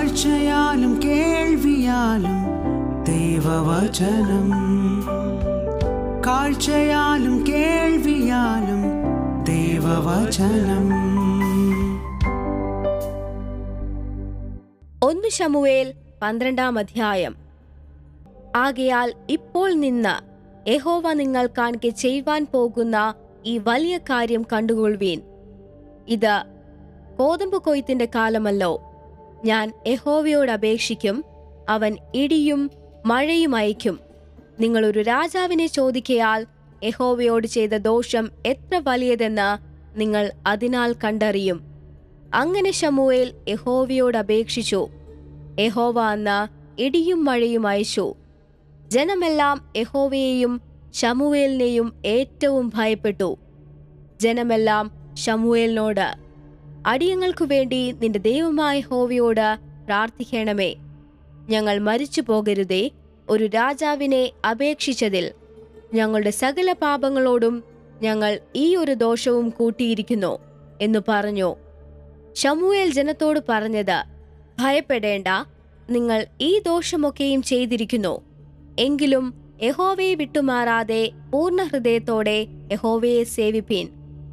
കാഴ്ചയാലും കേൾവിയാലും ദൈവവചനം, കാഴ്ചയാലും കേൾവിയാലും ദൈവവചനം. 1 ശമൂവേൽ 12-ാം അധ്യായം. ആകയാൽ ഇപ്പോൾ നിന്ന് യഹോവ നിങ്ങൾ കാണിക്കെ ചെയ്യുവാൻ പോകുന്ന ഈ വലിയ കാര്യം കണ്ടുകൊള്ളുവീൻ. ഇത് കോതമ്പ് കൊയ്ത്തിന്റെ കാലമല്ലോ. ഞാൻ യഹോവയോട് അപേക്ഷിക്കും, അവൻ ഇടിയും മഴയും അയക്കും. നിങ്ങളൊരു രാജാവിനെ ചോദിക്കയാൽ യഹോവയോട് ചെയ്ത ദോഷം എത്ര വലിയതെന്ന് നിങ്ങൾ അതിനാൽ കണ്ടറിയും. അങ്ങനെ ശമൂവേൽ യഹോവയോട് അപേക്ഷിച്ചു. യഹോവ അന്ന് ഇടിയും മഴയും അയച്ചു. ജനമെല്ലാം യഹോവയെയും ശമൂവേലിനെയും ഏറ്റവും ഭയപ്പെട്ടു. ജനമെല്ലാം ശമൂവേലിനോട്, അടിയങ്ങൾക്കു വേണ്ടി നിന്റെ ദൈവമായ യഹോവയോട് പ്രാർത്ഥിക്കണമേ, ഞങ്ങൾ മരിച്ചു പോകരുതേ. ഒരു രാജാവിനെ അപേക്ഷിച്ചതിൽ ഞങ്ങളുടെ സകല പാപങ്ങളോടും ഞങ്ങൾ ഈ ഒരു ദോഷവും കൂട്ടിയിരിക്കുന്നു എന്നു പറഞ്ഞു. ശമൂവേൽ ജനത്തോട് പറഞ്ഞത്, ഭയപ്പെടേണ്ട, നിങ്ങൾ ഈ ദോഷമൊക്കെയും ചെയ്തിരിക്കുന്നു. എങ്കിലും യഹോവയെ വിട്ടുമാറാതെ പൂർണ്ണ ഹൃദയത്തോടെ യഹോവയെ സേവിപ്പീൻ.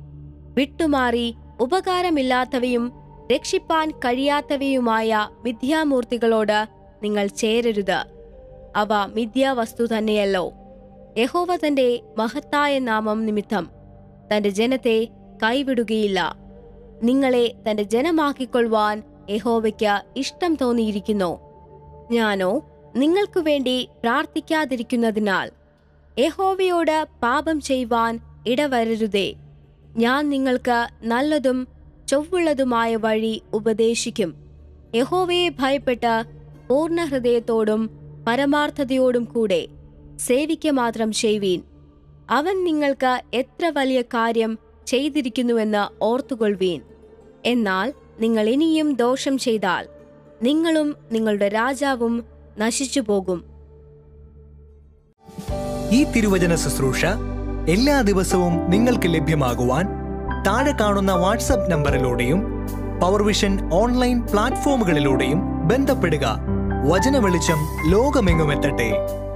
വിട്ടുമാറി ഉപകാരമില്ലാത്തവയും രക്ഷിപ്പാൻ കഴിയാത്തവയുമായ മിഥ്യാമൂർത്തികളോട് നിങ്ങൾ ചേരരുത്. അവ മിഥ്യാവസ്തു തന്നെയല്ലോ. യഹോവ തന്റെ മഹത്തായ നാമം നിമിത്തം തന്റെ ജനത്തെ കൈവിടുകയില്ല. നിങ്ങളെ തന്റെ ജനമാക്കിക്കൊള്ളുവാൻ യഹോവയ്ക്ക് ഇഷ്ടം തോന്നിയിരിക്കുന്നു. ഞാനോ നിങ്ങൾക്കു വേണ്ടി പ്രാർത്ഥിക്കാതിരിക്കുന്നതിനാൽ യഹോവയോട് പാപം ചെയ്യുവാൻ ഇടവരരുതേ. ഞാൻ നിങ്ങൾക്ക് നല്ലതും ചൊവ്വുള്ളതുമായ വഴി ഉപദേശിക്കും. യഹോവയെ ഭയപ്പെട്ട് പൂർണ്ണ ഹൃദയത്തോടും പരമാർത്ഥതയോടും കൂടെ സേവിക്ക മാത്രം ചെയ്യുവീൻ. അവൻ നിങ്ങൾക്ക് എത്ര വലിയ കാര്യം ചെയ്തിരിക്കുന്നുവെന്ന് ഓർത്തുകൊള്ളുവീൻ. എന്നാൽ നിങ്ങൾ ഇനിയും ദോഷം ചെയ്താൽ നിങ്ങളും നിങ്ങളുടെ രാജാവും നശിച്ചു പോകും. ഈ തിരുവചന ശുശ്രൂഷ എല്ലാ ദിവസവും നിങ്ങൾക്ക് ലഭ്യമാകുവാൻ താഴെ കാണുന്ന വാട്സ്ആപ്പ് നമ്പറിലൂടെയും പവർവിഷൻ ഓൺലൈൻ പ്ലാറ്റ്ഫോമുകളിലൂടെയും ബന്ധപ്പെടുക. വചന വെളിച്ചം ലോകമെങ്ങുമെത്തട്ടെ.